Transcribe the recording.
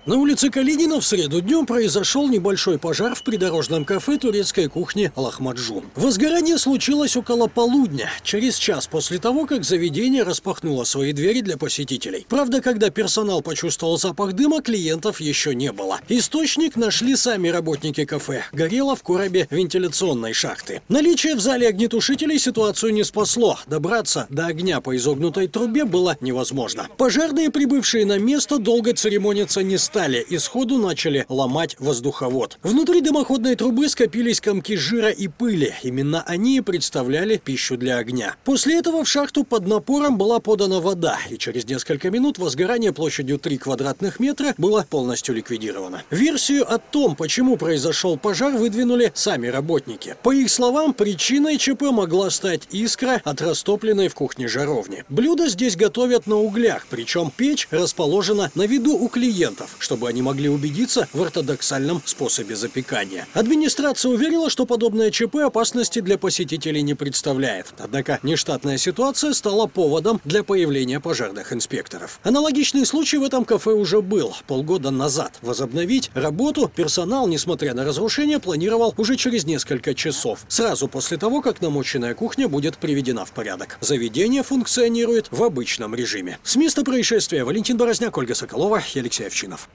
На улице Калинина в среду днем произошел небольшой пожар в придорожном кафе турецкой кухни «Лахмаджун». Возгорание случилось около полудня, через час после того, как заведение распахнуло свои двери для посетителей. Правда, когда персонал почувствовал запах дыма, клиентов еще не было. Источник нашли сами работники кафе. Горело в коробе вентиляционной шахты. Наличие в зале огнетушителей ситуацию не спасло. Добраться до огня по изогнутой трубе было невозможно. Пожарные, прибывшие на место, долго церемониться не стали и сходу начали ломать воздуховод. Внутри дымоходной трубы скопились комки жира и пыли. Именно они и представляли пищу для огня. После этого в шахту под напором была подана вода, и через несколько минут возгорание площадью 3 квадратных метра было полностью ликвидировано. Версию о том, почему произошел пожар, выдвинули сами работники. По их словам, причиной ЧП могла стать искра от растопленной в кухне жаровни. Блюда здесь готовят на углях, причем печь расположена на виду у клиентов, чтобы они могли убедиться в ортодоксальном способе запекания. Администрация уверила, что подобное ЧП опасности для посетителей не представляет. Однако нештатная ситуация стала поводом для появления пожарных инспекторов. Аналогичный случай в этом кафе уже был полгода назад. Возобновить работу персонал, несмотря на разрушение, планировал уже через несколько часов, сразу после того, как намоченная кухня будет приведена в порядок. Заведение функционирует в обычном режиме. С места происшествия Валентин Борозняк, Ольга Соколова и Алексей Овчинов.